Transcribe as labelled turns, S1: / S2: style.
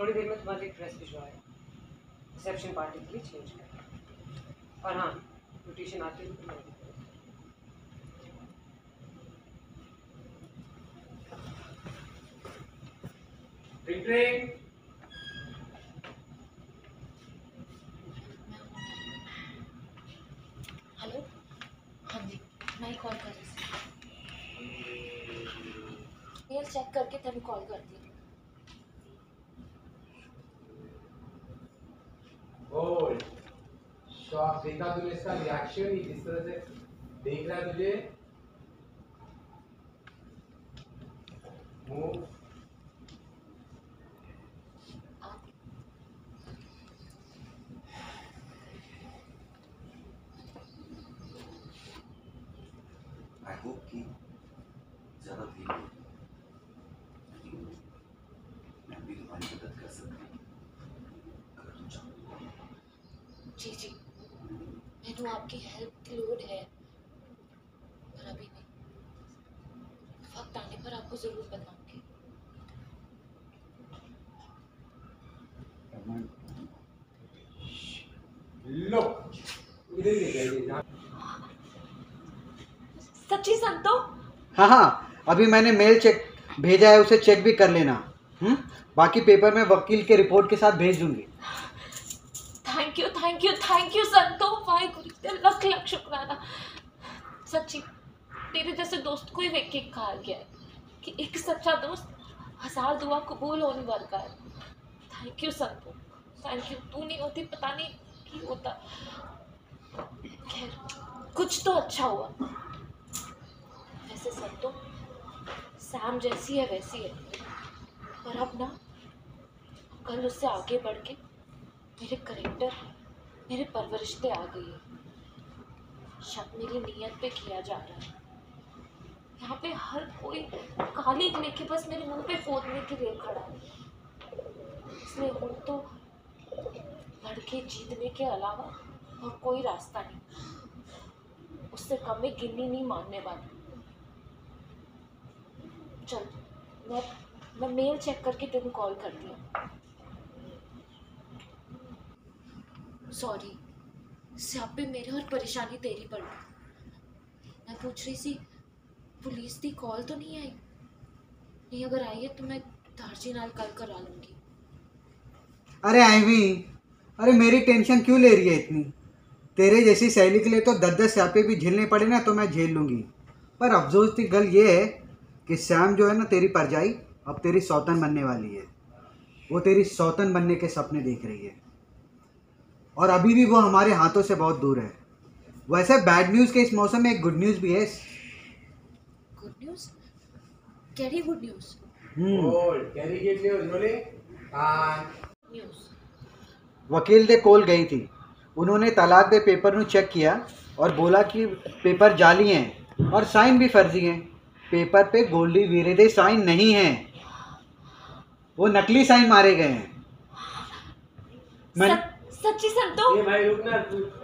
S1: थोड़ी देर में तुम्हारी ड्रेस भिजवाए रिसेप्शन पार्टी के लिए चेंज कर। और हाँ, ब्यूटिशियन आती है तो ट्रेन।
S2: हेलो, हाँ जी, मैं ही कॉल कर रही थी। मेल चेक करके तभी कॉल करती हूँ।
S3: ओह, शॉक देखा तूने इसका रिएक्शन ही जिस तरह से देख रहा है तुझे। मूव।
S4: आई होप कि ज़्यादा देर नहीं, मैं भी तुम्हारी मदद कर सकता हूँ अगर तुम चाहो।
S2: जी जी, मैंने आपकी हेल्प की लोड है, पर अभी नहीं। वक्त आने पर आपको ज़रूर बताऊंगी।
S3: लो, इधर देखिए।
S2: सच्ची संतो?
S5: हाँ हाँ, अभी मैंने मेल चेक भेजा है, उसे चेक भी कर लेना। बाकी पेपर मैं वकील के रिपोर्ट के साथ भेज दूंगी।
S2: Thank you thank you thank you संतो, वाहिगुरु, लख लख शुक्राना। सच्ची, तेरे जैसे दोस्त को ही देख के कहा गया है कि एक सच्चा दोस्त 1000 दुआ कबूल होने वाला है। थैंक यू संतो, थैंक यू। तू नहीं होती पता नहीं की होता। खैर, कुछ तो अच्छा हुआ। वैसे संतो, सैम जैसी है वैसी है, पर अब ना कल उससे आगे बढ़ के मेरे करेक्टर, मेरे परवरिश पे आ गई है। शक मेरी नीयत पे किया जा रहा है। यहाँ पे हर कोई काली लेके बस मेरे मुंह पे फोड़ने के लिए खड़ा है। इसलिए हूँ तो लड़के जीतने के अलावा और कोई रास्ता नहीं। उससे कम में गिन्नी नहीं मानने वाली। चल, मैं मेल चेक करके तेरे को कॉल करती हूँ। सॉरी, स्यापे मेरे और परेशानी तेरी पड़ गई। मैं पूछ रही थी, पुलिस की कॉल तो नहीं आई? नहीं, अगर आई है तो मैं दार्जी नाल कल करा लूँगी।
S5: अरे आईवी, अरे मेरी टेंशन क्यों ले रही है इतनी? तेरे जैसी सहेली के लिए तो 10-10 स्यापे भी झेलने पड़े ना तो मैं झेल लूँगी। पर अफसोस की गल ये है कि श्याम जो है ना, तेरी परजाई अब तेरी सौतन बनने वाली है। वो तेरी सौतन बनने के सपने देख रही है, और अभी भी वो हमारे हाथों से बहुत दूर है। वैसे बैड न्यूज़ के इस मौसम में एक गुड न्यूज़ भी है।
S2: Good news? कैरी गुड न्यूज़?
S3: ओह, कैरी गेट ले उन्होंने।
S2: न्यूज़
S5: वकील दे कोल गई थी। उन्होंने तलाक दे पेपर ਨੂੰ चेक किया और बोला कि पेपर जाली हैं और साइन भी फर्जी हैं। पेपर पे गोल्डी वीरे दे साइन नहीं हैं, वो नकली साइन मारे गए हैं।
S2: सच्ची संतो?
S3: ये भाई रुक ना,